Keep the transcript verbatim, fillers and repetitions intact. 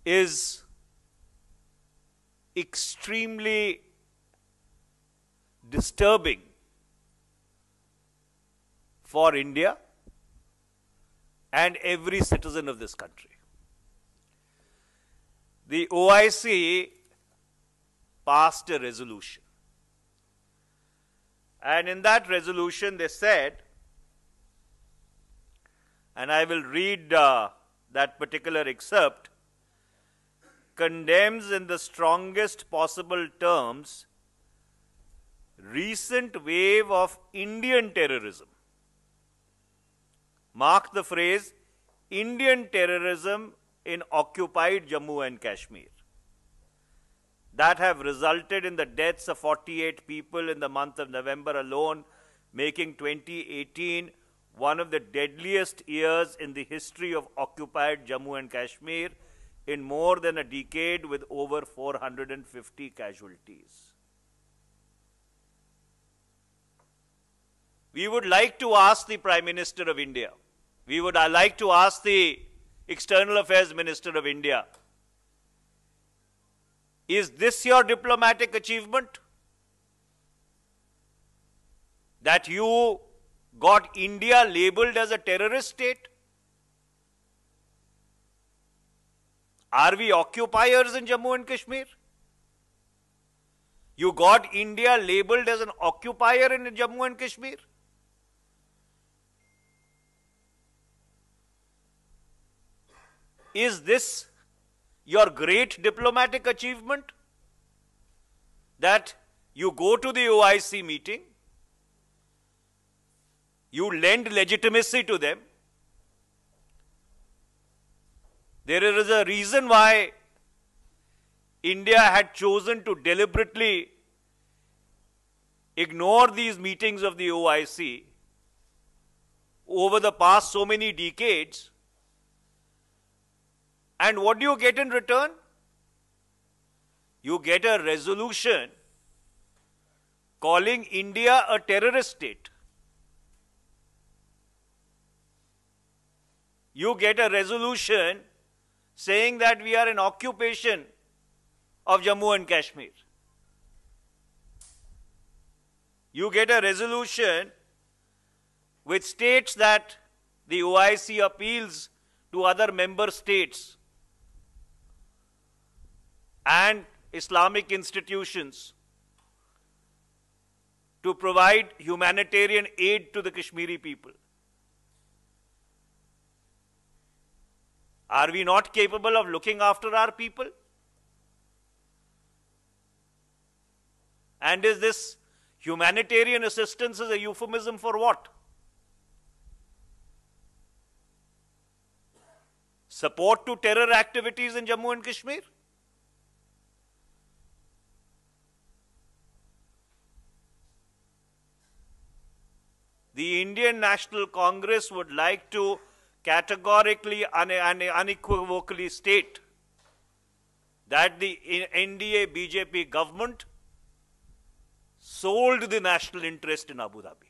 is extremely disturbing for India and every citizen of this country. The O I C passed a resolution. And in that resolution they said, and I will read uh, that particular excerpt, condemns in the strongest possible terms recent wave of Indian terrorism. Mark the phrase, Indian terrorism in occupied Jammu and Kashmir, that have resulted in the deaths of forty-eight people in the month of November alone, making twenty eighteen one of the deadliest years in the history of occupied Jammu and Kashmir, in more than a decade, with over four hundred fifty casualties. We would like to ask the Prime Minister of India, we would like to ask the External Affairs Minister of India, is this your diplomatic achievement? That you got India labeled as a terrorist state? Are we occupiers in Jammu and Kashmir? You got India labeled as an occupier in Jammu and Kashmir? Is this your great diplomatic achievement? That you go to the O I C meeting, you lend legitimacy to them. There is a reason why India had chosen to deliberately ignore these meetings of the O I C over the past so many decades. And what do you get in return? You get a resolution calling India a terrorist state. You get a resolution saying that we are in occupation of Jammu and Kashmir. You get a resolution which states that the O I C appeals to other member states and Islamic institutions to provide humanitarian aid to the Kashmiri people. Are we not capable of looking after our people? And is this humanitarian assistance is a euphemism for what? Support to terror activities in Jammu and Kashmir? The Indian National Congress would like to categorically and unequivocally state that the N D A B J P government sold the national interest in Abu Dhabi.